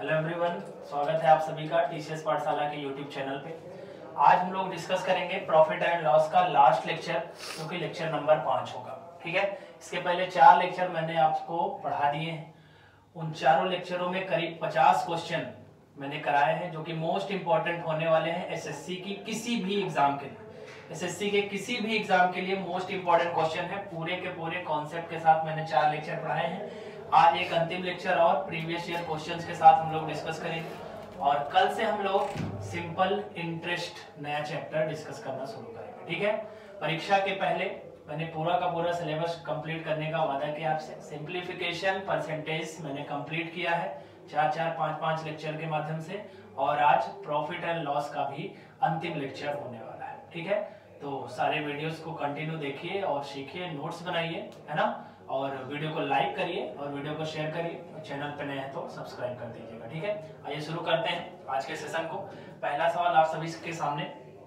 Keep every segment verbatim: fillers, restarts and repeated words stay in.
Hello everyone, स्वागत है आप सभी का टीसीएस पाठशाला के यूट्यूब चैनल पे। आज हम लोग डिस्कस करेंगे प्रॉफिट एंड लॉस का लास्ट लेक्चर, जो कि लेक्चर नंबर पाँच होगा। ठीक है, इसके पहले चार लेक्चर मैंने आपको पढ़ा दिए हैं। उन चारों लेक्चरों में करीब पचास क्वेश्चन मैंने कराए हैं, जो कि मोस्ट इंपॉर्टेंट होने वाले हैं एसएससी की किसी भी एग्जाम के लिए। एसएससी के किसी भी एग्जाम के लिए मोस्ट इंपॉर्टेंट क्वेश्चन है। पूरे के पूरे कॉन्सेप्ट के साथ मैंने चार लेक्चर पढ़ाए हैं। आज एक अंतिम लेक्चर और प्रीवियस ईयर क्वेश्चंस के साथ हम लोग डिस्कस करेंगे, और कल से हम लोग सिंपल इंटरेस्ट नया चैप्टर डिस्कस करना शुरू करेंगे। ठीक है, परीक्षा के पहले मैंने पूरा का पूरा सिलेबस कंप्लीट करने का वादा किया आपसे। सिंप्लीफिकेशन परसेंटेज मैंने कंप्लीट किया है चार चार पांच पांच लेक्चर के माध्यम से, और आज प्रॉफिट एंड लॉस का भी अंतिम लेक्चर होने वाला है। ठीक है, तो सारे वीडियोस को कंटिन्यू देखिए और सीखिए, नोट्स बनाइए, है ना, और वीडियो को लाइक करिए और वीडियो को शेयर करिए। चैनल पे नए हैं तो सब्सक्राइब कर दीजिएगा। ठीक है, आइए शुरू करते हैं आज के सेशन को। पहला सवाल आप सभी के सामने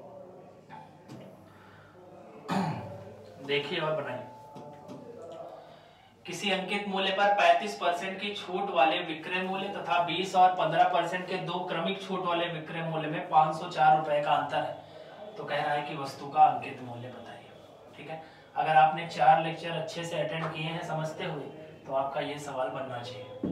देखिए और बनाइए। किसी अंकित मूल्य पर पैंतीस परसेंट की छूट वाले विक्रय मूल्य तथा बीस और पंद्रह परसेंट के दो क्रमिक छूट वाले विक्रय मूल्य में पांच सौ चार रुपए का अंतर है, तो कह रहा है कि वस्तु का अंकित मूल्य बताइए। ठीक है, अगर आपने चार लेक्चर अच्छे से अटेंड किए हैं समझते हुए, तो आपका ये सवाल बनना चाहिए।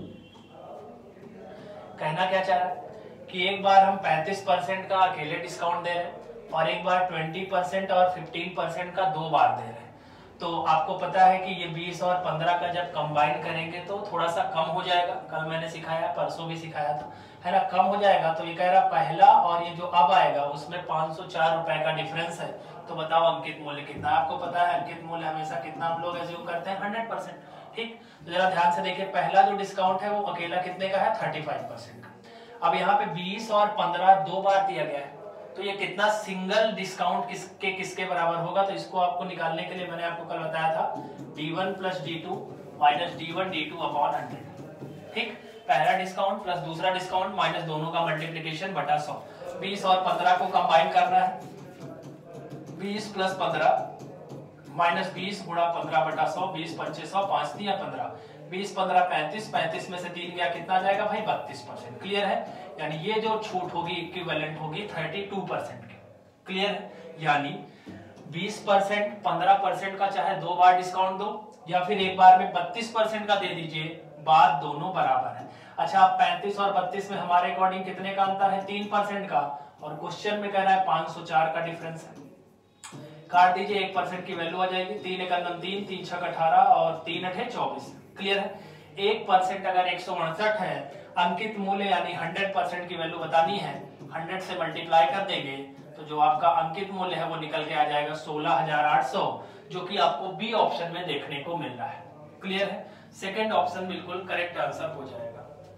कहना क्या चाह रहा है कि एक बार हम पैंतीस परसेंट का अकेले डिस्काउंट दे रहे हैं और एक बार बीस परसेंट और पंद्रह परसेंट का दो बार दे रहे हैं। तो आपको पता है कि ये बीस और पंद्रह का जब कंबाइन करेंगे तो थोड़ा सा कम हो जाएगा। कल मैंने सिखाया, परसों भी सिखाया था, है ना, कम हो जाएगा। तो ये कह रहा पहला और ये जो अब आएगा उसमें पांच सौ चार रुपए का डिफरेंस है। तो बताओ अंकित मूल्य कितना। आपको पता है अंकित मूल्य हमेशा कितना हम लोग एज्यूम करते हैं, हंड्रेड परसेंट। ठीक, तो जरा ध्यान से देखिए, पहला जो डिस्काउंट है वो अकेला कितने का है, पैंतीस परसेंट का। अब यहाँ पे बीस और पंद्रह दो बार दिया गया है, तो ये कितना सिंगल डिस्काउंट किसके किसके बराबर होगा। तो इसको आपको निकालने के लिए मैंने आपको कल बताया था D one plus D two minus D one D two upon hundred. ठीक, पहला डिस्काउंट प्लस दूसरा डिस्काउंट माइनस दोनों का मल्टीप्लीकेशन बटा सौ। बीस और पंद्रह को कंबाइन करना है, बीस प्लस पंद्रह माइनस बीस गुणा पंद्रह बटा सौ, बीस पंचे सौ, पांच दिया पंद्रह, बीस पंद्रह पैंतीस, पैंतीस में से तीन गया, कितना जाएगा भाई, बत्तीस परसेंट। क्लियर है, यानी ये जो छूट होगी इक्विवेलेंट होगी बत्तीस परसेंट की। क्लियर है, यानी बीस परसेंट पंद्रह परसेंट का चाहे दो बार डिस्काउंट दो या फिर एक बार में बत्तीस परसेंट का दे दीजिए, बात दोनों बराबर है। अच्छा, पैंतीस और बत्तीस में हमारे अकॉर्डिंग कितने का अंतर है, तीन परसेंट का, और क्वेश्चन में कह रहा है पांच सौ चार का डिफरेंस है। काट दीजिए, एक परसेंट की वैल्यू आ जाएगी, तीन एक अंदर तीन, तीन छक अठारह और तीन अठे चौबीस। क्लियर है, एक परसेंट अगर एक सौ उनसठ है, अंकित मूल्य यानी हंड्रेड परसेंट की वैल्यू बतानी है, हंड्रेड से मल्टीप्लाई कर देंगे तो जो आपका अंकित मूल्य है वो निकल के आ जाएगा सोलह हजार आठ सौ, जो कि आपको बी ऑप्शन में देखने को मिल रहा है। क्लियर है, सेकंड ऑप्शन बिल्कुल करेक्ट आंसर हो जाएगा।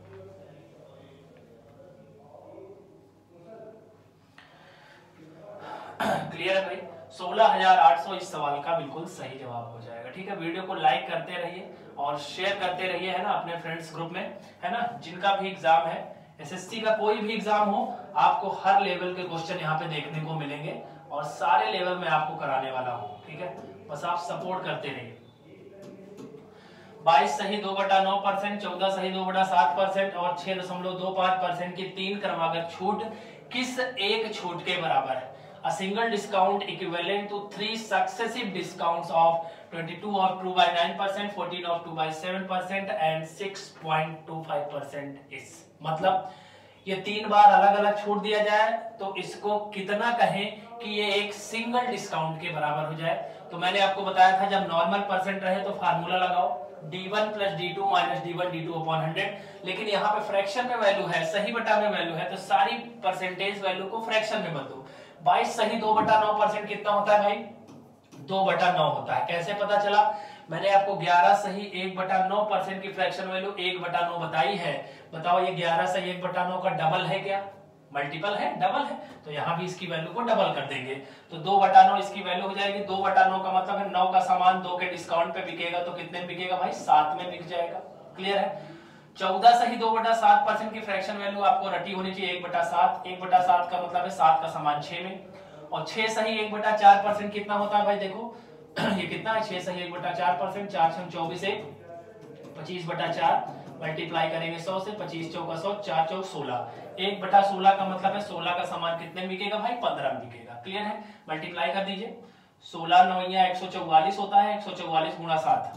क्लियर है भाई, सोलह हजार आठ सौ इस सवाल का बिल्कुल सही जवाब हो जाएगा। ठीक है, वीडियो को लाइक करते रहिए और शेयर करते रहिए, है ना, अपने फ्रेंड्स ग्रुप में, है ना। जिनका भी एग्जाम है, एसएससी का कोई भी एग्जाम हो, आपको हर लेवल के क्वेश्चन यहाँ पे देखने को मिलेंगे और सारे लेवल में आपको कराने वाला हूँ। ठीक है, बस आप सपोर्ट करते रहिए। बाईस सही दो बटा नौ परसेंट, चौदह सही दो बटा सात परसेंट और छह दशमलव दो पांच परसेंट की तीन क्रमागत छूट किस एक छूट के बराबर है। A single discount equivalent to three successive discounts of twenty-two of two by nine percent, fourteen of two by seven percent and six point two five percent is। मतलब ये तीन बार अलग अलग छूट दिया जाए तो इसको कितना कहें कि ये एक सिंगल डिस्काउंट के बराबर हो जाए। तो मैंने आपको बताया था जब नॉर्मल परसेंट रहे तो फार्मूला लगाओ D one plus D two minus D one D two upon hundred, लेकिन यहाँ पे फ्रैक्शन में वैल्यू है, सही बटा में वैल्यू है, तो सारी परसेंटेज वैल्यू को फ्रैक्शन में बदलो। बाईस सही दो बटा नौ परसेंट कितना होता है भाई, दो बटा नौ होता है। कैसे पता चला, मैंने आपको ग्यारह सही एक बटा नौ परसेंट की फ्रैक्शन वैल्यू एक बटा नौ बताई है। बताओ ये ग्यारह सही एक बटा नौ का डबल है क्या, मल्टीपल है, डबल है, तो यहाँ भी इसकी वैल्यू को डबल कर देंगे तो दो बटा नौ इसकी वैल्यू हो जाएगी। दो बटा नौ का मतलब है नौ का सामान दो के डिस्काउंट पे बिकेगा तो कितने में बिकेगा भाई, सात में बिक जाएगा। क्लियर है, चौदह सही दो बटा सात परसेंट की फ्रैक्शन वैल्यू आपको रटी होनी चाहिए एक बटा सात, एक बटा सात का मतलब है सात का सामान छह में, और छह सही एक बटा चार परसेंट कितना होता है भाई, देखो ये कितना है, छह सही एक बटा चार परसेंट, चार छह चौबीस, एक पच्चीस बटा चार मल्टीप्लाई करेंगे सौ से, पच्चीस चौका सौ, चार चौक सोलह, एक बटा सोलह का मतलब है सोलह का सामान कितने में बिकेगा भाई, पंद्रह में बिकेगा। क्लियर है, मल्टीप्लाई कर दीजिए, सोलह नौया एक सौ चौवालीस होता है, एक सौ चौवालीस गुणा सात,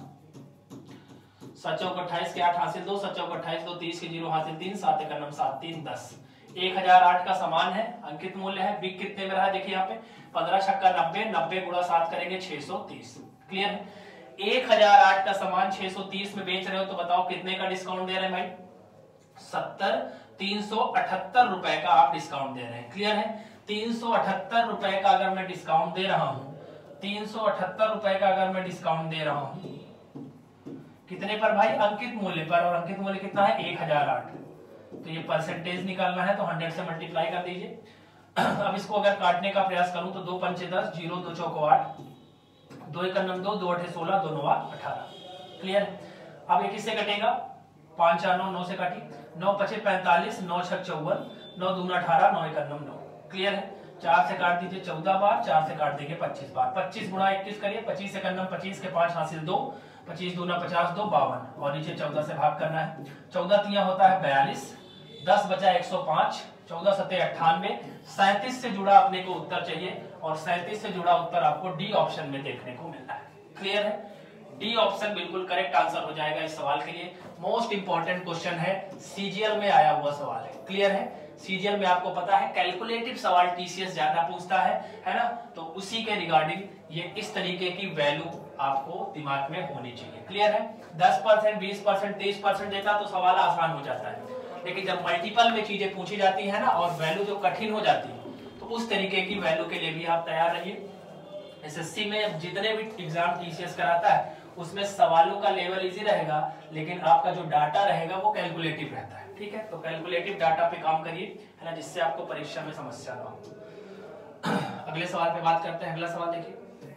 सात चौक अट्ठाईस के आठ हासिल दो, सात चौक अट्ठाईस दो तीस के जीरो हासिल तीन, सात एक नम सात तीन दस, एक हजार आठ का सामान है, अंकित मूल्य है, बिक कितने में रहा देखिए यहाँ पे पंद्रह छक्का नब्बे, नब्बे गुणा सात करेंगे छह सौ तीस। क्लियर है, एक हजार आठ का सामान छह सौ तीस में बेच रहे हो तो बताओ कितने का डिस्काउंट दे रहे हैं भाई, सत्तर, तीन सौ अठहत्तर रुपए का आप डिस्काउंट दे रहे हैं। क्लियर है, तीन सौ अठहत्तर रुपए का अगर मैं डिस्काउंट दे रहा हूं, तीन सौ अठहत्तर रुपए का अगर मैं डिस्काउंट दे रहा हूं कितने पर भाई, अंकित मूल्य पर, और अंकित मूल्य कितना है एक हजार आठ, तो ये परसेंटेज निकालना है तो हंड्रेड से मल्टीप्लाई कर दीजिए। अब इसको अगर काटने का प्रयास करूं तो दो पंचे दस, जीरो दो चौको आठ, दो एक नम दो, दो अठे सोलह, दो नवा अठारह। क्लियर, अब एक किससे कटेगा, पांच चार नौ, नौ से काटी, नौ पचे पैंतालीस, नौ छह चौवन, नौ दूना अठारह, नौ एक नम नौ। क्लियर है, चार से काट दीजिए चौदह बार, चार से काट देंगे पच्चीस बार, पच्चीस गुणा इक्कीस करिए, पच्चीस एक नम पच्चीस के पांच हासिल दो, पच्चीस दूना पचास, दो बावन, और नीचे चौदह से भाग करना है, चौदह तिया होता है बयालीस, दस बचा एक सौ पांच, चौदह सत्ते अट्ठानवे, सैंतीस से जुड़ा अपने को उत्तर चाहिए, और सैंतीस से जुड़ा उत्तर आपको डी ऑप्शन में देखने को मिलता है। क्लियर है, डी ऑप्शन बिल्कुल करेक्ट आंसर हो जाएगा इस सवाल के लिए। मोस्ट इंपॉर्टेंट क्वेश्चन है, सीजीएल में आया हुआ सवाल है। क्लियर है, सीजीएल में आपको पता है कैलकुलेटिव सवाल टीसीएस ज्यादा पूछता है, है ना, तो उसी के रिगार्डिंग ये इस तरीके की वैल्यू आपको दिमाग में होनी चाहिए। क्लियर है, दस परसेंट, बीस परसेंट, तीस परसेंट देता तो सवाल आसान हो जाता है, लेकिन जब मल्टीपल में चीजें पूछी जाती है ना और वैल्यू जो कठिन हो जाती है, तो उस तरीके की वैल्यू के लिए भी आप तैयार रहिए। एसएससी में जितने भी एग्जाम टीसीएस कराता है उसमें सवालों का लेवल इजी रहेगा, लेकिन आपका जो डाटा रहेगा वो कैलकुलेटिव रहता है। ठीक है, तो कैलकुलेटिव डाटा पे काम करिए, है ना, जिससे आपको परीक्षा में समस्या ना हो। अगले सवाल पे बात करते हैं। अगला सवाल देखिए,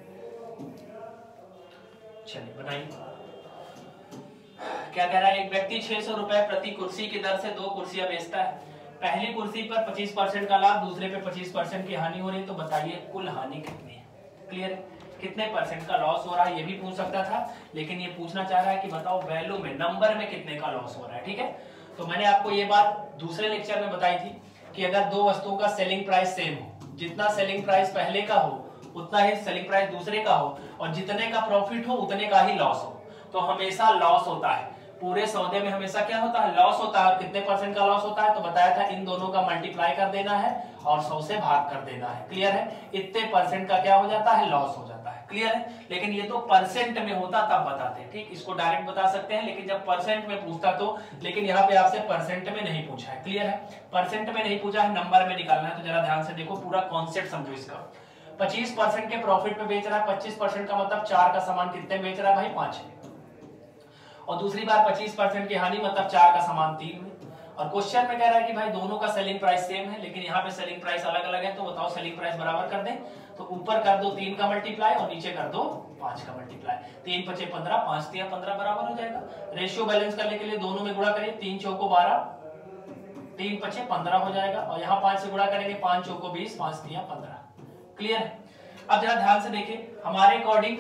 चलिए बनाइए। क्या कह रहा है, एक व्यक्ति छह सौ रुपए प्रति कुर्सी की दर से दो कुर्सियां बेचता है, पहली कुर्सी पर पच्चीस परसेंट का लाभ, दूसरे पे पच्चीस परसेंट की हानि हो रही है, तो बताइए कुल हानि कितनी है। क्लियर, कितने परसेंट का लॉस हो रहा है, ये भी पूछ सकता था, लेकिन ये पूछना चाह रहा है कि बताओ वैल्यू में, नंबर में कितने का लॉस हो रहा है। ठीक है, तो मैंने आपको ये बात दूसरे लेक्चर में बताई थी कि अगर दो वस्तुओं का सेलिंग प्राइस सेम हो, जितना सेलिंग प्राइस पहले का हो उतना ही सेलिंग प्राइस दूसरे का हो, और जितने का प्रॉफिट हो उतने का ही लॉस हो, तो हमेशा लॉस होता है। पूरे सौदे में हमेशा क्या होता है, लॉस होता है। कितने परसेंट का लॉस होता है, तो बताया था इन दोनों का मल्टीप्लाई कर देना है और सौ से भाग कर देना है। क्लियर है, इतने परसेंट का क्या हो जाता है, लॉस हो जाता है। क्लियर है, लेकिन ये तो परसेंट में होता तब बताते हैं। ठीक, इसको डायरेक्ट बता सकते हैं, लेकिन जब परसेंट में पूछता तो, लेकिन यहाँ पे आपसे परसेंट में नहीं पूछा है। क्लियर है, परसेंट में नहीं पूछा है, नंबर में निकालना है। तो जरा ध्यान से देखो, पूरा कॉन्सेप्ट समझो इसका। पच्चीस परसेंट के प्रॉफिट पे बेच रहा है, पच्चीस परसेंट का मतलब चार का सामान कितने बेच रहा है भाई, पांच में, और दूसरी बार पच्चीस परसेंट की हानि मतलब चार का सामान तीन में। और क्वेश्चन में कह रहा है कि भाई दोनों का सेलिंग प्राइस सेम है, लेकिन यहाँ पे सेलिंग प्राइस अलग अलग है, तो बताओ सेलिंग प्राइस बराबर कर दें, तो ऊपर कर दो तीन का मल्टीप्लाई और नीचे कर दो पांच का मल्टीप्लाई, तीन पचे पंद्रह, पांच तिया पंद्रह बराबर हो जाएगा। रेशियो बैलेंस करने के लिए दोनों में गुणा करिए, तीन चौको बारह, तीन पचे पंद्रह हो जाएगा, और यहाँ पांच से गुणा करेंगे, पांच चौको बीस, पांच तिया पंद्रह। क्लियर है, अब जरा ध्यान से देखिए, हमारे अकॉर्डिंग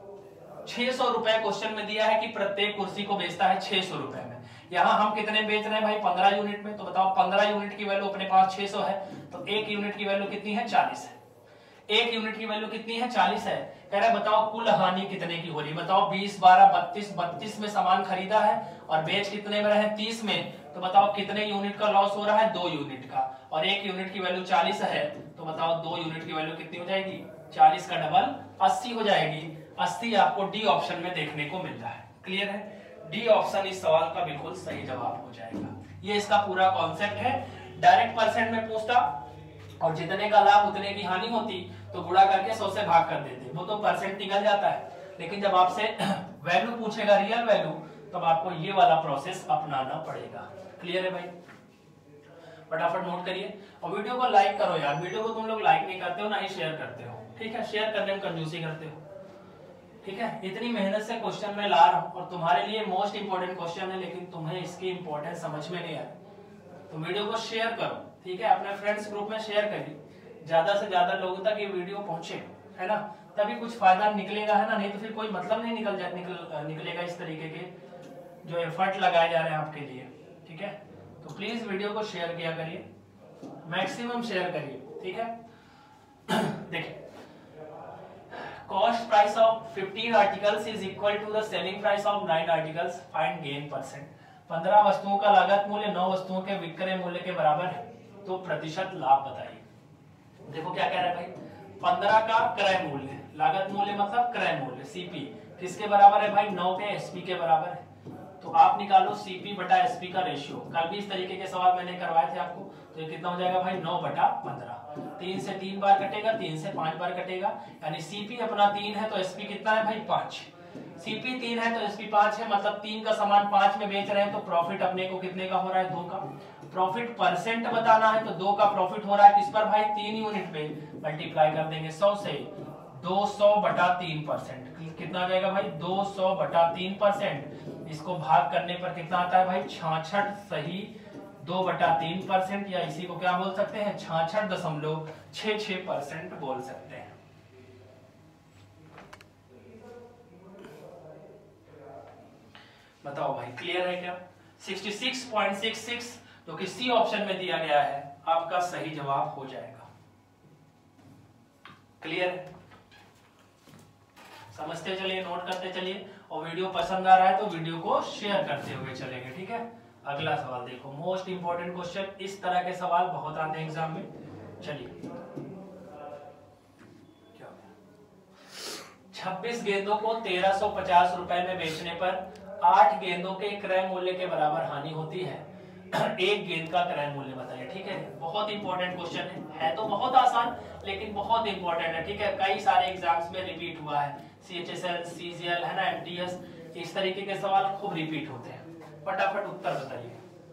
छह सौ रुपए क्वेश्चन में दिया है कि प्रत्येक कुर्सी को बेचता है छह सौ रुपए में। यहाँ हम कितने बेच रहे हैं भाई, पंद्रह यूनिट में, तो बताओ पंद्रह यूनिट की वैल्यू अपने पास छह सौ है, तो एक यूनिट की वैल्यू कितनी है, चालीस है। एक यूनिट की वैल्यू कितनी है, चालीस है। कह रहा है बताओ कुल हानि कितने की हो रही है, बताओ बीस बारह बत्तीस, बत्तीस में सामान खरीदा है और बेच कितने में रहे, तीस में, तो बताओ कितने यूनिट का लॉस हो रहा है, दो यूनिट का, और एक यूनिट की वैल्यू चालीस है, तो बताओ दो यूनिट की वैल्यू कितनी हो जाएगी, चालीस का डबल अस्सी हो जाएगी। अस्सी आपको डी ऑप्शन में देखने को मिल रहा है। क्लियर है, डी ऑप्शन इस सवाल का बिल्कुल सही जवाब हो जाएगा। ये इसका पूरा कॉन्सेप्ट है। डायरेक्ट परसेंट में पूछता और जितने का लाभ उतने की हानि होती तो गुणा करके सौ से भाग कर देते, वो तो परसेंट निकल जाता है, लेकिन जब आपसे वैल्यू पूछेगा, रियल वैल्यू, तब आपको ये वाला प्रोसेस अपनाना पड़ेगा। क्लियर है भाई, फटाफट नोट करिए और वीडियो को लाइक करो यार। वीडियो को तुम लोग लाइक नहीं करते हो, ना ही शेयर करते हो। ठीक है, शेयर करने में कंजूसी करते हो। ठीक है, इतनी मेहनत से क्वेश्चन में ला रहा हूं और तुम्हारे लिए मोस्ट इंपोर्टेंट क्वेश्चन है, लेकिन तुम्हें इसकी इंपॉर्टेंस समझ में नहीं आया, तो वीडियो को शेयर करो। ठीक है, अपने फ्रेंड्स ग्रुप में शेयर करिए, ज्यादा से ज्यादा लोगों तक ये वीडियो पहुंचे, है ना, तभी कुछ फायदा निकलेगा, है ना, नहीं तो फिर कोई मतलब नहीं निकल जा निकल निकलेगा इस तरीके के जो एफर्ट लगाए जा रहे हैं आपके लिए, ठीक है। तो प्लीज वीडियो को शेयर किया करिए, मैक्सिमम शेयर करिए, ठीक है। देखिए cost price of fifteen articles is equal to the selling price of nine articles, find gain percent. पंद्रह वस्तुओं का लागत मूल्य नौ वस्तुओं के विक्रय मूल्य के बराबर है, तो प्रतिशत लाभ बताइए। देखो क्या कह रहा है भाई, पंद्रह का क्रय मूल्य, लागत मूल्य मतलब क्रय मूल्य सीपी किसके बराबर है भाई, नौ के एसपी के बराबर है। तो आप निकालो सीपी बटा एसपी का रेशियो, कल भी इस तरीके के सवाल मैंने करवाए थे आपको। तो ये कितना हो जाएगा भाई, नौ बटा पंद्रह, तीन से तीन बार कटेगा, तीन से पांच बार कटेगा, यानी सीपी अपना तीन है तो एसपी कितना है भाई, पांच। सीपी तीन है तो एसपी पांच है, मतलब तीन का सामान पांच में बेच रहे हैं, तो प्रॉफिट अपने को कितने का हो रहा है, दो का। प्रॉफिट परसेंट बताना है तो दो का प्रॉफिट हो रहा है किस पर भाई, तीन यूनिट पे, मल्टीप्लाई कर देंगे सौ से, दो सौ बटा तीन परसेंट कितना आ जाएगा भाई, दो सौ बटा तीन परसेंट। इसको भाग करने पर कितना आता है भाई, छाछठ सही दो बटा तीन परसेंट, या इसी को क्या बोल सकते हैं, छाछठ दशमलव छह छह परसेंट बोल सकते हैं। बताओ भाई क्लियर है क्या। छियासठ पॉइंट सिक्स सिक्स जो कि सी ऑप्शन में दिया गया है आपका सही जवाब हो जाएगा। क्लियर, समझते चलिए, नोट करते चलिए, और वीडियो पसंद आ रहा है तो वीडियो को शेयर करते हुए चलेंगे, ठीक है। अगला सवाल देखो, मोस्ट इंपोर्टेंट क्वेश्चन, इस तरह के सवाल बहुत आते हैं एग्जाम में। चलिए, छब्बीस गेंदों को तेरह सौ पचास रुपए में बेचने पर आठ गेंदों के क्रय मूल्य के बराबर हानि होती है, एक गेंद का क्रय मूल्य बताइए, ठीक है। बहुत इंपॉर्टेंट क्वेश्चन है, है तो बहुत आसान लेकिन बहुत इंपॉर्टेंट है, ठीक है। कई सारे एग्जाम्स में रिपीट हुआ है, सीएचएसएल, सीजीएल है ना, एमटीएस, इस तरीके के सवाल खूब रिपीट होते हैं। फटाफट उत्तर बताइए।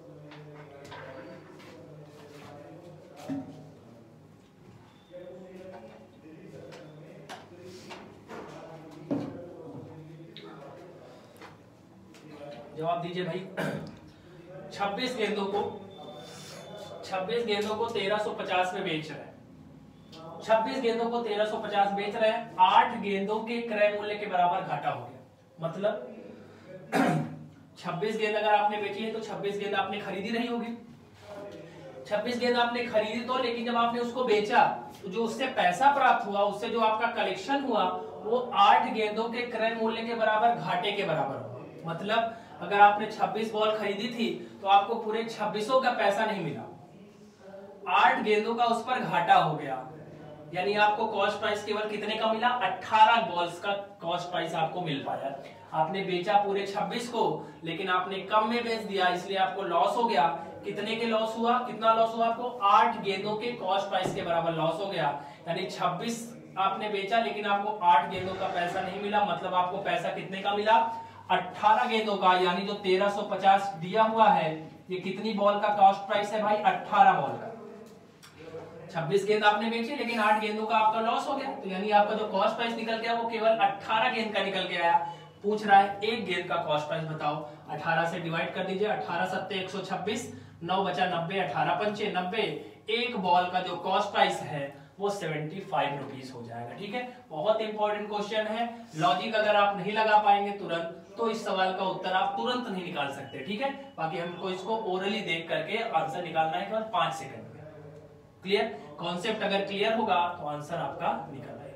जवाब दीजिए भाई। छब्बीस गेंदों को छब्बीस गेंदों को तेरह सौ पचास में बेच रहे हैं, छब्बीस गेंदों को तेरह सौ पचास बेच रहे हैं, आठ गेंदों के क्रय मूल्य के बराबर घाटा हो गया। मतलब छब्बीस गेंद अगर आपने बेची है तो छब्बीस गेंद आपने खरीदी नहीं होगी, छब्बीस गेंद आपने खरीदी तो, लेकिन जब आपने उसको बेचा तो जो उससे पैसा प्राप्त हुआ, उससे जो आपका कलेक्शन हुआ, वो आठ गेंदों के क्रय मूल्य के बराबर घाटे के बराबर हुआ। मतलब अगर आपने छब्बीस बॉल खरीदी थी तो आपको पूरे छब्बीसों का पैसा नहीं मिला, आठ गेंदों का उस पर घाटा हो गया, यानी आपको कॉस्ट प्राइस केवल कितने का मिला, अठारह बॉल्स का कॉस्ट प्राइस आपको मिल पाया। आपने बेचा पूरे छब्बीस को, लेकिन आपने कम में बेच दिया, इसलिए आपको लॉस हो गया। कितने के लॉस हुआ, कितना लॉस हुआ आपको, आठ गेंदों के कॉस्ट प्राइस के बराबर लॉस हो गया। यानी छब्बीस आपने बेचा लेकिन आपको आठ गेंदों का पैसा नहीं मिला, मतलब आपको पैसा कितने का मिला, अठारह गेंदों का, यानी जो तेरह सौ पचास दिया हुआ है, ये कितनी बॉल का कॉस्ट प्राइस है भाई, अठारह बॉल का। छब्बीस गेंद आपने बेची लेकिन आठ गेंदों का आपका लॉस हो गया, तो यानी आपका जो कॉस्ट प्राइस निकल गया वो केवल अठारह गेंद का निकल के आया। पूछ रहा है एक गेंद का कॉस्ट प्राइस बताओ, अठारह से डिवाइड कर दीजिए, अठारह सत्ते एक सौ छब्बीस, नौ बचा नब्बे, अठारह पंचे नब्बे, एक बॉल का जो कॉस्ट प्राइस है वो सेवेंटी फाइव रुपीज हो जाएगा, ठीक है। बहुत इंपॉर्टेंट क्वेश्चन है, लॉजिक अगर आप नहीं लगा पाएंगे तुरंत तो इस सवाल का उत्तर आप तुरंत नहीं निकाल सकते, ठीक है। बाकी हमको इसको ओरली देख करके आंसर निकालना है केवल पांच सेकंड में। क्लियर, कॉन्सेप्ट अगर क्लियर होगा तो आंसर आपका निकल आएगा।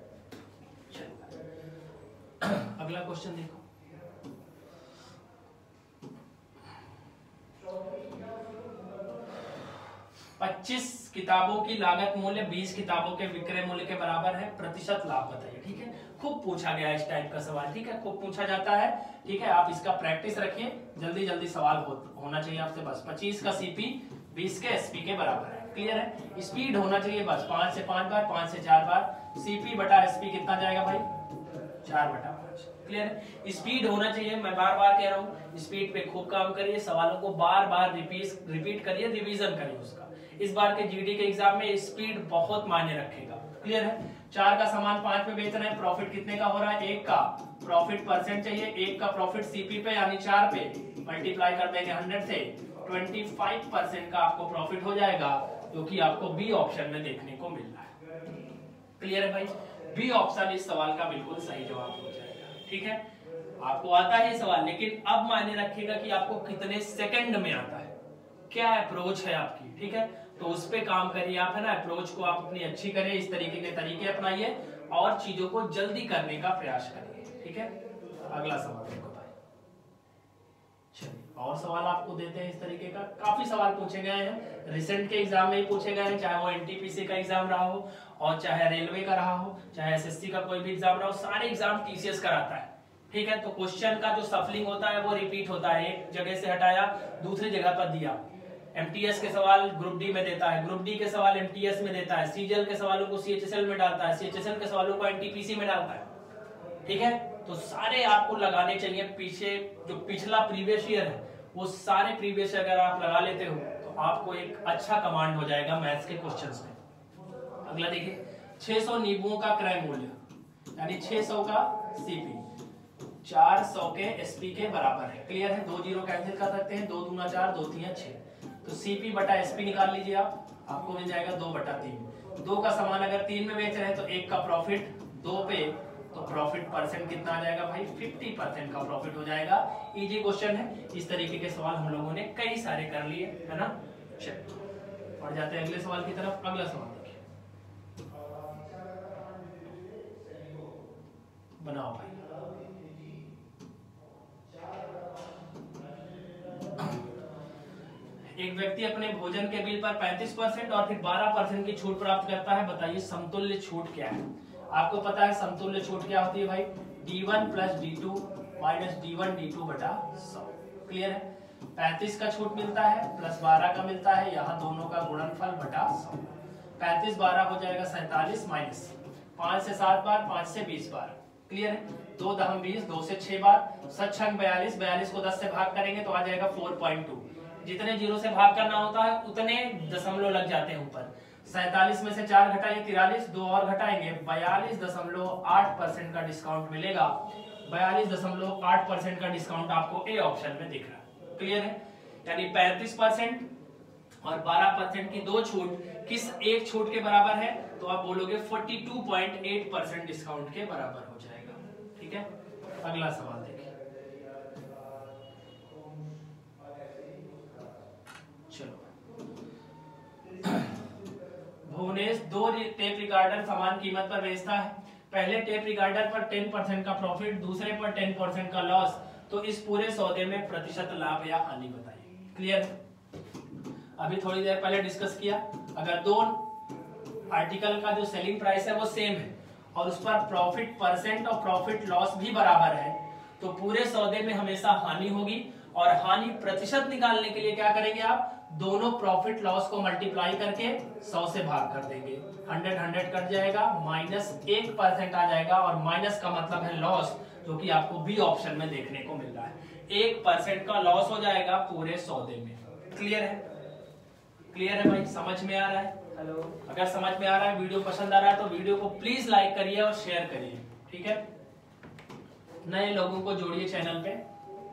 अगला क्वेश्चन देखो, पच्चीस किताबों की लागत मूल्य बीस किताबों के विक्रय मूल्य के बराबर है, प्रतिशत लाभ बताइए, ठीक है। खूब पूछा गया इस टाइप का सवाल, ठीक है, खूब पूछा जाता है, ठीक है। आप इसका प्रैक्टिस रखिए, जल्दी जल्दी सवाल हो, होना चाहिए आपसे बस। पच्चीस का सीपी बीस के एसपी के बराबर है, क्लियर है। स्पीड होना चाहिए बस पांच से पांच बार, पांच से चार बार, सीपी बटा एसपी कितना जाएगा भाई, चार बटा पांच, क्लियर है। स्पीड होना चाहिए, मैं बार बार कह रहा हूँ, स्पीड पे खूब काम करिए, सवालों को बार बार रिपीट रिपीट करिए, रिवीजन करिए उसका। इस बार के जीडी के एग्जाम में स्पीड बहुत मायने रखेगा, क्लियर है। चार का सामान पांच पे बेच रहे हैं, प्रॉफिट कितने का हो रहा है, एक का। प्रॉफिट परसेंट चाहिए, एक का प्रॉफिट सीपी पे यानी चार पे मल्टीप्लाई कर देंगे हंड्रेड से, पच्चीस परसेंट का आपको प्रॉफिट हो जाएगा, जो कि आपको बी ऑप्शन में देखने को मिल रहा है। क्लियर है भाई, बी ऑप्शन इस सवाल का बिल्कुल सही जवाब हो जाएगा, ठीक है। आपको आता है सवाल, लेकिन अब मायने रखेगा कि आपको कितने सेकंड में आता है, क्या अप्रोच है आपकी, ठीक है। तो उस पे काम करिए आप, है ना। अप्रोच को आप अपनी अच्छी करें, इस तरीके के तरीके अपनाइए और चीजों को जल्दी करने का प्रयास करिए, ठीक है। अगला सवाल देखो भाई। चलिए और सवाल आपको देते हैं इस तरीके का। काफी सवाल पूछे गए हैं, रिसेंट के एग्जाम में ही पूछे गए हैं, चाहे वो एनटीपीसी का एग्जाम रहा हो और चाहे रेलवे का रहा हो, चाहे एसएससी का कोई भी एग्जाम रहा हो, सारे एग्जाम टीसीएस कराता है, ठीक है। तो क्वेश्चन का जो सफलिंग होता है वो रिपीट होता है, एक जगह से हटाया दूसरी जगह पर दिया। एमटीएस के सवाल ग्रुप डी में देता है, ग्रुप डी के सवाल एमटीएस में देता है, सीजीएल के सवालों को सीएचएसएल में डालता है, सीएचएसएल के सवालों को एनटीपीसी में डालता है, ठीक है। तो सारे आपको लगाने चाहिए, पीछे जो पिछला प्रीवियस ईयर है वो सारे प्रीवियस अगर आप लगा लेते हो तो आपको एक अच्छा कमांड हो जाएगा मैथ्स के क्वेश्चंस में। अगला देखिए, छह सौ नींबुओं का क्रय मूल्य यानी छह सौ का सीपी चार सौ के एसपी के बराबर है। क्लियर है, दो जीरो कैंसिल कर सकते हैं, दो दूना चार, दो तीन छह, तो सीपी बटा एसपी निकाल लीजिए आप, आपको मिल जाएगा दो बटा तीन। दो का सामान अगर तीन में बेच रहे हैं तो एक का प्रॉफिट दो पे, तो प्रॉफिट परसेंट कितना आ जाएगा भाई, पचास परसेंट का प्रॉफिट हो जाएगा। इजी क्वेश्चन है, इस तरीके के सवाल हम लोगों ने कई सारे कर लिए, है ना। चलिए और जाते हैं अगले सवाल की तरफ। अगला सवाल देखिए, बनाओ भाई। एक व्यक्ति अपने भोजन के बिल पर पैंतीस परसेंट और फिर बारह परसेंट की छूट प्राप्त करता है, बताइए समतुल्य छूट क्या है। आपको पता है समतुल्य छूट क्या होती है भाई, D one plus D two minus D one D two बटा सौ। क्लियर है, पैंतीस का छूट मिलता है प्लस बारह का मिलता है, यहाँ दोनों का गुणनफल बटा सौ। पैंतीस बारह हो जाएगा सैंतालीस, माइनस पांच से सात बार, पांच से बीस बार। क्लियर है, दो दहम बीस, दो से छह बार, सच बयालीस, बयालीस को दस से भाग करेंगे तो आ जाएगा चार पॉइंट दो। जितने जीरो से भाग करना होता है उतने दशमलव लग जाते हैं ऊपर। सैंतालीस में से चार घटाइए तिरालीस, दो और घटाएंगे बयालीस दशमलव आठ परसेंट का डिस्काउंट मिलेगा। बयालीस दशमलव आठ परसेंट का डिस्काउंट आपको ए ऑप्शन में दिख रहा है। क्लियर है, यानी पैंतीस परसेंट और बारह परसेंट की दो छूट किस एक छूट के बराबर है, तो आप बोलोगे बयालीस पॉइंट आठ परसेंट डिस्काउंट के बराबर हो जाएगा। ठीक है, अगला सवाल देखिए। चलो, भुवनेश दो टेप रिकॉर्डर समान कीमत पर बेचता है। पहले टेप रिकॉर्डर पर दस परसेंट का प्रॉफिट, दूसरे पर दस परसेंट का लॉस, तो इस पूरे सौदे में प्रतिशत लाभ या हानि बताइए। क्लियर, अभी थोड़ी देर पहले डिस्कस किया, अगर दो आर्टिकल का जो सेलिंग प्राइस है वो सेम है और उस पर प्रॉफिट परसेंट और प्रॉफिट लॉस भी बराबर है, तो पूरे सौदे में हमेशा हानि होगी। और हानि प्रतिशत निकालने के लिए क्या करेंगे आप, दोनों प्रॉफिट लॉस को मल्टीप्लाई करके सौ से भाग कर देंगे, हंड्रेड हंड्रेड कट जाएगा, माइनस एक परसेंट आ जाएगा और माइनस का मतलब है लॉस, जो कि आपको बी ऑप्शन में देखने को मिल रहा है। एक परसेंट का लॉस हो जाएगा पूरे सौदे में। क्लियर है, क्लियर है भाई, समझ में आ रहा है? हेलो, अगर समझ में आ रहा है, वीडियो पसंद आ रहा है तो वीडियो को प्लीज लाइक करिए और शेयर करिए। ठीक है, नए लोगों को जोड़िए चैनल पे।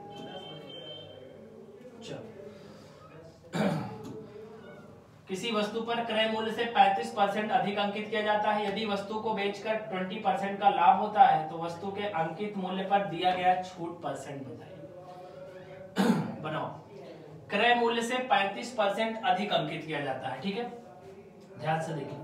किसी वस्तु पर क्रय मूल्य से पैंतीस परसेंट अधिक अंकित किया जाता है। यदि वस्तु को बेचकर बीस परसेंट का लाभ होता है तो वस्तु के अंकित मूल्य पर दिया गया छूट परसेंट बताइए। बनाओ, क्रय मूल्य से पैंतीस परसेंट अधिक अंकित किया जाता है। ठीक है, ध्यान से देखिए,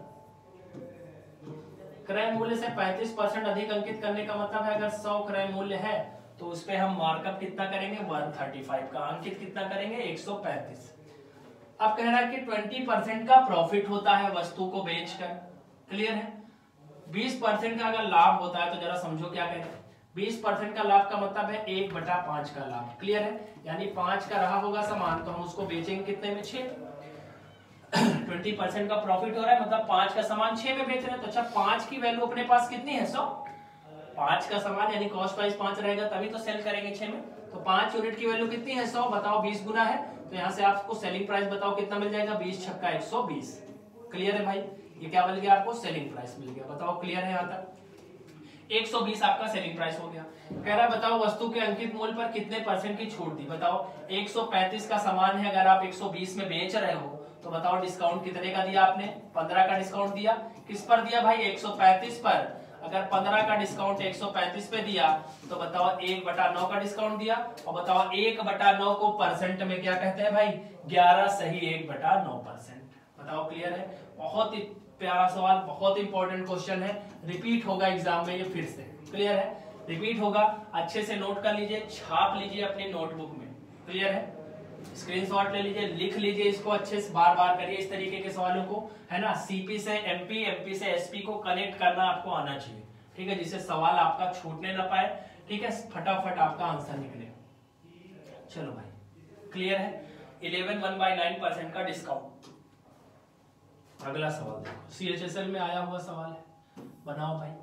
क्रय मूल्य से पैंतीस परसेंट अधिक अंकित करने का मतलब है अगर सौ क्रय मूल्य है तो उस पे हम मार्कअप कितना करेंगे, एक सौ पैंतीस का, अंकित कितना करेंगे, एक सौ पैंतीस। अब कह रहा है कि बीस परसेंट का प्रॉफिट होता है वस्तु को बेचकर। क्लियर है, बीस परसेंट का अगर लाभ होता है तो जरा समझो क्या कह रहे हैं, बीस परसेंट का लाभ का मतलब है एक बटा पांच का लाभ। क्लियर है, यानी पांच का रहा होगा सामान तो हम उसको बेचेंगे कितने में, छह। बीस परसेंट का प्रॉफिट हो रहा है मतलब पांच का सामान छह में बेच रहे हैं, तो अच्छा पांच की वैल्यू अपने पास कितनी है, सौ। पांच का सामान यानी कॉस्ट प्राइस पांच रहेगा तभी तो सेल करेंगे छह में, तो पांच यूनिट की वैल्यू कितनी है, सौ। बताओ बीस गुना है तो यहाँ से आपको सेलिंग प्राइस बताओ कितना मिल जाएगा, बीस छक्का एक सौ बीस। क्लियर है भाई, ये क्या मिल गया आपको, सेलिंग प्राइस मिल गया। बताओ क्लियर है यहाँ तक, एक सौ बीस आपका सेलिंग प्राइस हो गया। कह रहा है बताओ वस्तु के अंकित मूल्य पर कितने परसेंट की छूट दी। बताओ एक सौ पैंतीस का सामान है, अगर आप एक सौ बीस में बेच रहे हो तो बताओ डिस्काउंट कितने का दिया आपने, पंद्रह का डिस्काउंट दिया। किस पर दिया भाई, एक सौ पैंतीस पर। अगर पंद्रह का डिस्काउंट एक सौ पैंतीस पे दिया तो बताओ एक बटा नौ का डिस्काउंट दिया, और बताओ एक बटा नौ को परसेंट में क्या कहते हैं भाई, ग्यारह सही एक बटा नौ परसेंट। बताओ क्लियर है? बहुत ही प्यारा सवाल, बहुत इंपॉर्टेंट क्वेश्चन है, रिपीट होगा एग्जाम में ये फिर से। क्लियर है? रिपीट होगा, अच्छे से नोट कर लीजिए, छाप लीजिए अपनी नोटबुक में। क्लियर है? स्क्रीनशॉट ले लीजिए, लिख लीजिए इसको, अच्छे से बार बार करिए इस तरीके के सवालों को, है ना। सीपी से एमपी, एमपी से एसपी को कनेक्ट करना आपको आना चाहिए, ठीक है, जिससे सवाल आपका छूटने ना पाए, ठीक है, फटाफट आपका आंसर निकले। चलो भाई क्लियर है? Eleven one by nine percent का डिस्काउंट। अगला सवाल देखो, सीएचएसएल में आया हुआ सवाल है, बनाओ भाई।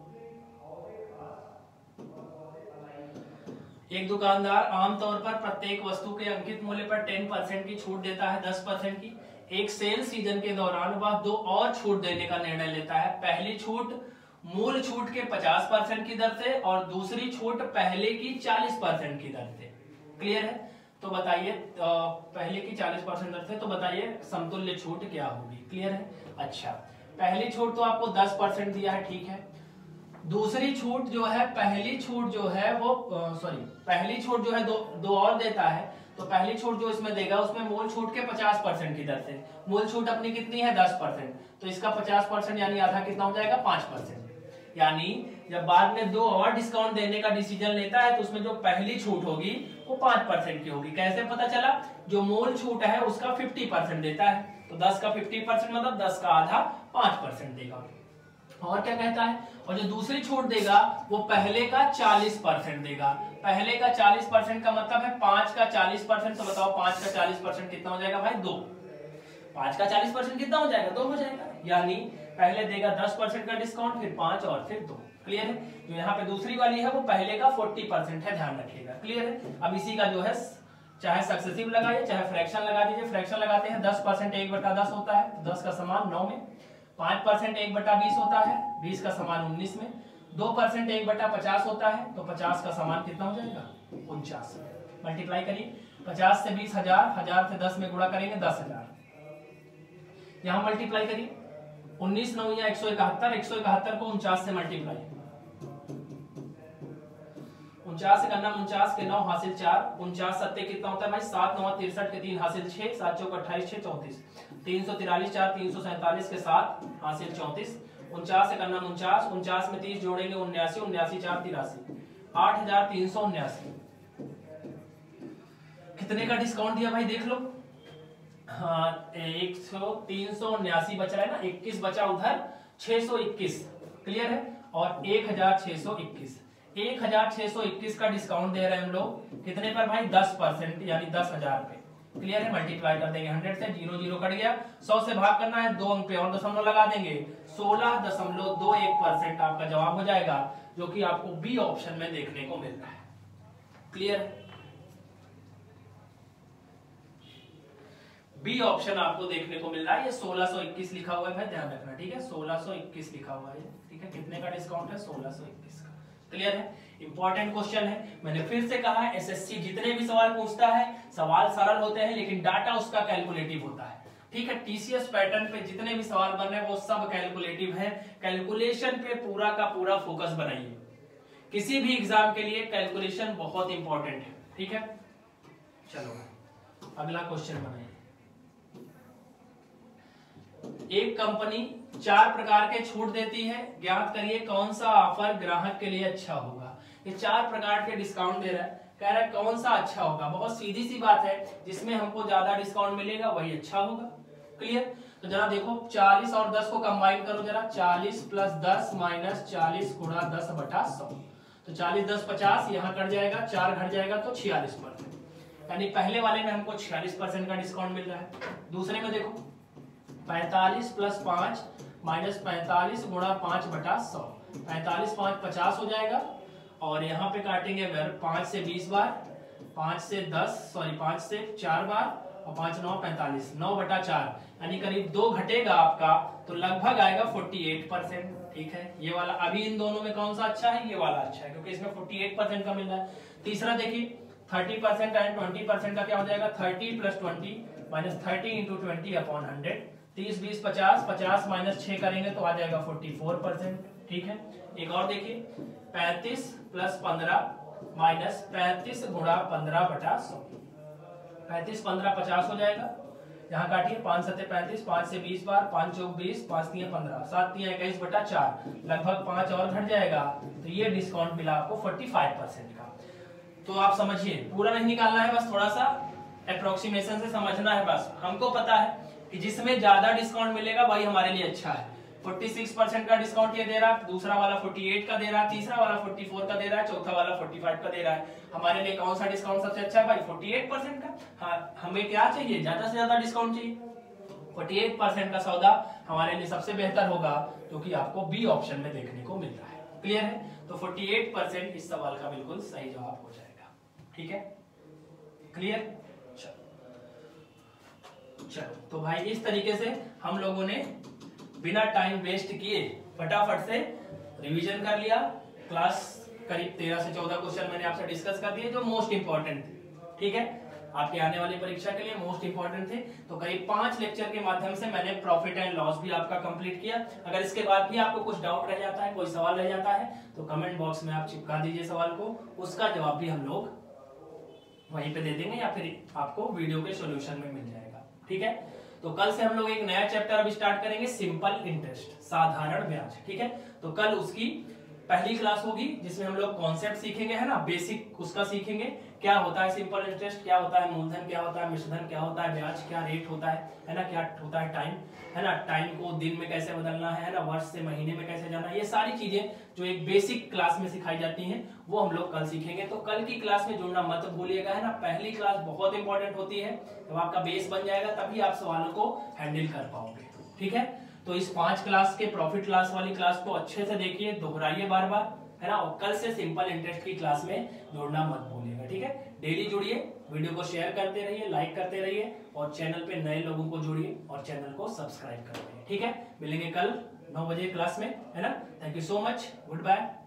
एक दुकानदार आमतौर पर प्रत्येक वस्तु के अंकित मूल्य पर टेन परसेंट की छूट देता है, दस परसेंट की। एक सेल सीजन के दौरान वह दो और छूट देने का निर्णय लेता है। पहली छूट मूल छूट के पचास परसेंट की दर से और दूसरी छूट पहले की चालीस परसेंट की दर से। क्लियर है? तो बताइए, पहले की चालीस परसेंट दर से, तो बताइए समतुल्य छूट क्या होगी। क्लियर है? अच्छा, पहली छूट तो आपको दस परसेंट दिया है, ठीक है। दूसरी छूट जो है, पहली छूट जो है वो सॉरी पहली छूट जो है दो दो और देता है, तो पहली छूट जो इसमें देगा उसमें मूल छूट के पचास परसेंट की दर से। मूल छूट अपनी कितनी है, दस परसेंट, तो इसका पचास परसेंट यानी आधा कितना हो जाएगा, पांच परसेंट। यानी जब बाद में दो और डिस्काउंट देने का डिसीजन लेता है तो उसमें जो पहली छूट होगी वो पांच परसेंट की होगी। कैसे पता चला? जो मूल छूट है उसका फिफ्टी परसेंट देता है, तो दस का फिफ्टी परसेंट मतलब दस का आधा पांच परसेंट देगा। और क्या कहता है? और जो दूसरी छूट देगा वो पहले का चालीस परसेंट देगा। पहले का चालीस परसेंट का मतलब है पांच का चालीस परसेंट, तो बताओ पांच का चालीस परसेंट कितना हो जाएगा भाई, दो। पांच का चालीस परसेंट कितना हो जाएगा, दो हो जाएगा। यानी पहले देगा दस परसेंट का डिस्काउंट, फिर पांच और फिर दो। क्लियर है? जो यहाँ पे दूसरी वाली है वो पहले का फोर्टी परसेंट है, ध्यान रखिएगा। क्लियर है? अब इसी का जो है चाहे सक्सेसिव लगाइए चाहे फ्रैक्शन लगा दीजिए। फ्रैक्शन लगाते हैं, दस परसेंट एक बटा दस होता है, दस का समान नौ में। पांच परसेंट एक बटा बीस होता है, बीस का समान उन्नीस में। दो परसेंट एक बटा पचास होता है, तो पचास का समान कितना हो जाएगा, उनचास। मल्टीप्लाई करिए, पचास से बीस हजार, हजार से दस में गुणा करेंगे दस हजार। यहाँ मल्टीप्लाई करिए, उन्नीस नौ या एक सौ इकहत्तर, एक सौ इकहत्तर को उनचास से मल्टीप्लाई, उनचास से करना, उनचास के नौ हासिल चार, उनचास सत्ते कितना होता है भाई, सात नौ तिरसठ के तीन हासिल छह, सात चौक अट्ठाईस, छह चौतीस, तीन सौ तिरालीस चार, तीन सौ सैंतालीस के सात हासिल चौतीस। उनचास से करना उनचास, उनचास में तीस जोड़ेंगे उन्यासी, उन्यासी चार तिरासी, आठ हजार तीन सौ उन्यासी। कितने का डिस्काउंट दिया भाई देख लो, हाँ एक सौ तीन सौ उन्यासी बच रहा है ना, इक्कीस बचा उधर, छह सौ इक्कीस। क्लियर है? और एक हजार छह सौ इक्कीस, एक हजार छह सौ इक्कीस का डिस्काउंट दे रहे हैं हम लोग, कितने पर भाई, दस परसेंट यानी दस हजार पे। क्लियर है? मल्टीप्लाई कर देंगे हंड्रेड से, जीरो जीरो कट गया, सौ से भाग करना है, दो अंक पे और दशमलव लगा देंगे, सोलह दशमलव दो एक परसेंट आपका जवाब हो जाएगा, जो कि आपको बी ऑप्शन में देखने को मिल रहा है। क्लियर? बी ऑप्शन आपको देखने को मिल रहा है, ये सोलह सौ इक्कीस लिखा हुआ है भाई, ध्यान रखना, ठीक है, सोलह सौ इक्कीस लिखा हुआ है, ठीक है। कितने का डिस्काउंट है, सोलह सौ इक्कीस का। क्लियर है? इंपॉर्टेंट क्वेश्चन है, मैंने फिर से कहा है, एसएससी जितने भी सवाल पूछता है, सवाल सरल होते हैं लेकिन डाटा उसका कैलकुलेटिव होता है, ठीक है। टीसीएस पैटर्न पे जितने भी सवाल बन रहे हैं वो सब कैलकुलेटिव है, कैलकुलेशन पे पूरा का पूरा फोकस बनाइए। किसी भी एग्जाम के लिए कैलकुलेशन बहुत इंपॉर्टेंट है, ठीक है। चलो अगला क्वेश्चन बनाइए। एक कंपनी चार प्रकार के छूट देती है, ज्ञात करिए कौन सा ऑफर ग्राहक के लिए अच्छा होगा। ये चार प्रकार के डिस्काउंट दे रहा है, कह रहा है कौन सा अच्छा होगा। बहुत सीधी सी बात है, जिसमें हमको ज्यादा डिस्काउंट मिलेगा वही अच्छा होगा। क्लियर? तो जरा देखो, चालीस और दस को कंबाइन करो जरा, चालीस प्लस दस माइनस चालीस गुणा दस बटा सौ, तो चालीस दस पचास, यहाँ कट जाएगा, चार घट जाएगा तो छियालीस परसेंट, यानी पहले वाले में हमको छियालीस परसेंट का डिस्काउंट मिल रहा है। दूसरे में देखो, पैंतालीस प्लस पांच माइनस पैंतालीस गुणा पांच बटा सौ, पैंतालीस पांच पचास हो जाएगा, और यहाँ पे काटेंगे अगर पांच से बीस बार, पांच से दस सॉरी पांच से चार बार, और पांच नौ पैंतालीस, नौ बटा चार, यानी करीब दो घटेगा आपका, तो लगभग आएगा अड़तालीस परसेंट। ठीक है, ये वाला अभी इन दोनों में कौन सा अच्छा है, ये वाला अच्छा है, क्योंकि इसमें अड़तालीस परसेंट का मिल रहा है। तीसरा देखिए, तीस परसेंट एंड बीस परसेंट का क्या हो जाएगा, तीस प्लस बीस माइनस तीस इंटू ट्वेंटी अपॉन हंड्रेड, तीस बीस पचास, पचास माइनस छह करेंगे तो आ जाएगा चौवालीस परसेंट। ठीक है। एक और देखिए, पैंतीस प्लस पंद्रह माइनस पैंतीस गुणा पंद्रह बटा सौ। पैंतीस पंद्रह पचास हो जाएगा, यहाँ काटिए, पांच सत्ते पैंतीस, पांच से बीस बार, पांच चौक बीस, पांच तीन पंद्रह, सात तीन इक्कीस बटा चार, लगभग पांच और घट जाएगा। तो ये डिस्काउंट मिला आपको पैंतालीस परसेंट का। तो आप समझिए, पूरा नहीं निकालना है, बस थोड़ा सा अप्रोक्सीमेशन से समझना है। बस हमको पता है कि जिसमें ज्यादा डिस्काउंट मिलेगा वही हमारे लिए अच्छा है। छियालीस परसेंट का डिस्काउंट ये दे रहा है, दूसरा वाला अड़तालीस का दे रहा है, तीसरा वाला चौवालीस का दे रहा है, चौथा वाला पैंतालीस का दे रहा है। हमारे लिए कौन सा डिस्काउंट सबसे अच्छा है भाई? अड़तालीस परसेंट का। हाँ, हमें क्या चाहिए? ज्यादा से ज्यादा डिस्काउंट चाहिए। अड़तालीस परसेंट का सौदा हमारे लिए सबसे बेहतर होगा, क्योंकि आपको बी ऑप्शन में देखने को मिल रहा है। क्लियर है? तो अड़तालीस परसेंट इस सवाल का बिल्कुल सही जवाब हो जाएगा। ठीक है, क्लियर? चलो, तो भाई इस तरीके से हम लोगों ने बिना टाइम वेस्ट किए फटाफट से रिवीजन कर लिया। क्लास करीब तेरह से चौदह क्वेश्चन मैंने आपसे डिस्कस कर दिए जो मोस्ट इंपॉर्टेंट थे। ठीक है, आपके आने वाली परीक्षा के लिए मोस्ट इंपॉर्टेंट थे। तो करीब पांच लेक्चर के माध्यम से मैंने प्रॉफिट एंड लॉस भी आपका कंप्लीट किया। अगर इसके बाद भी आपको कुछ डाउट रह जाता है, कोई सवाल रह जाता है, तो कमेंट बॉक्स में आप चिपका दीजिए सवाल को, उसका जवाब भी हम लोग वहीं पे दे देंगे या फिर आपको वीडियो के सॉल्यूशन में मिल जाएगा। ठीक है, तो कल से हम लोग एक नया चैप्टर अभी स्टार्ट करेंगे, सिंपल इंटरेस्ट, साधारण ब्याज। ठीक है, तो कल उसकी पहली क्लास होगी जिसमें हम लोग कॉन्सेप्ट सीखेंगे, है ना, बेसिक उसका सीखेंगे। क्या होता है सिंपल इंटरेस्ट, क्या होता है मूलधन, क्या होता है मिश्रधन, क्या होता है ब्याज, क्या रेट होता है है ना, क्या होता है टाइम, है ना, टाइम को दिन में कैसे बदलना है, है ना, वर्ष से महीने में कैसे जाना, ये सारी चीजें जो एक बेसिक क्लास में सिखाई जाती हैं वो हम लोग कल सीखेंगे। तो कल की क्लास में जुड़ना मत भूलिएगा, है ना। पहली क्लास बहुत इंपॉर्टेंट होती है, जब आपका बेस बन जाएगा तभी आप सवालों को हैंडल कर पाओगे। ठीक है, तो इस पांच क्लास के प्रॉफिट क्लास वाली क्लास को अच्छे से देखिए, दोहराइए बार बार, है ना, और कल से सिंपल इंटरेस्ट की क्लास में जुड़ना मत भूलिएगा। ठीक है, डेली जुड़िए, वीडियो को शेयर करते रहिए, लाइक करते रहिए, और चैनल पे नए लोगों को जोड़िए और चैनल को सब्सक्राइब करते रहिए। ठीक है, मिलेंगे कल नौ बजे क्लास में, है ना। Thank you so much, good bye.